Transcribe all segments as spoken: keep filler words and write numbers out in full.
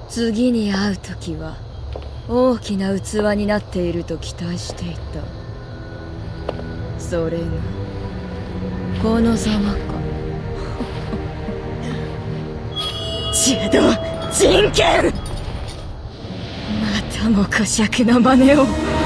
次に会う時は大きな器になっていると期待していた。それがこのざまか。ジェド人権、またも小尺な真似を。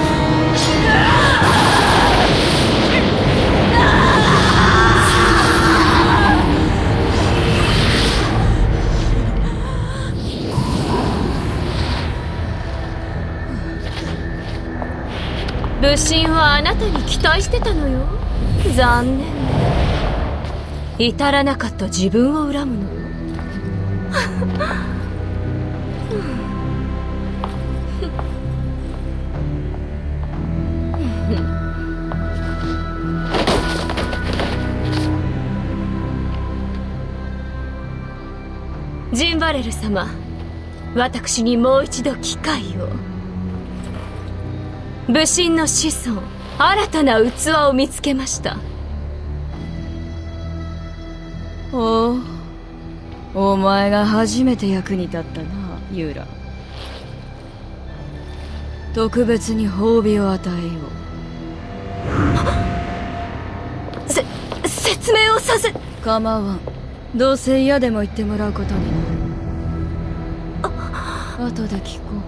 武神はあなたに期待してたのよ。残念ね。至らなかった自分を恨むのよ。ジンバレル様、私にもう一度機会を。武神の子孫、新たな器を見つけました。 おう、お前が初めて役に立ったな、ユーラ。特別に褒美を与えよう。せ説明をさせ。 構わん。どうせ嫌でも言ってもらうことになる。後で聞こう。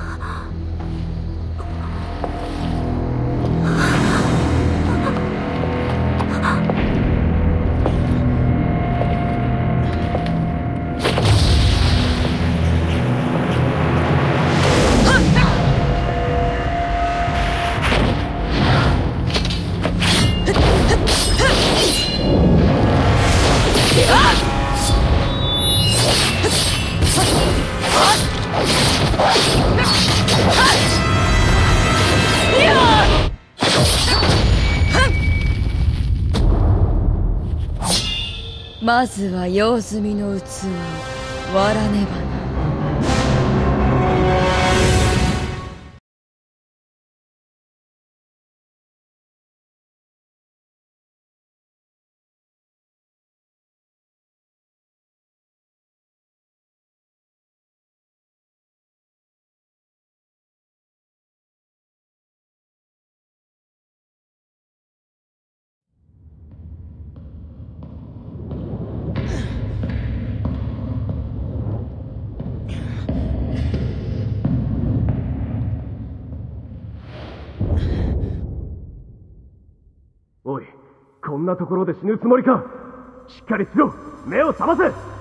まずは用済みの器を割らねばな。 おい、こんなところで死ぬつもりか。しっかりしろ、目を覚ませ。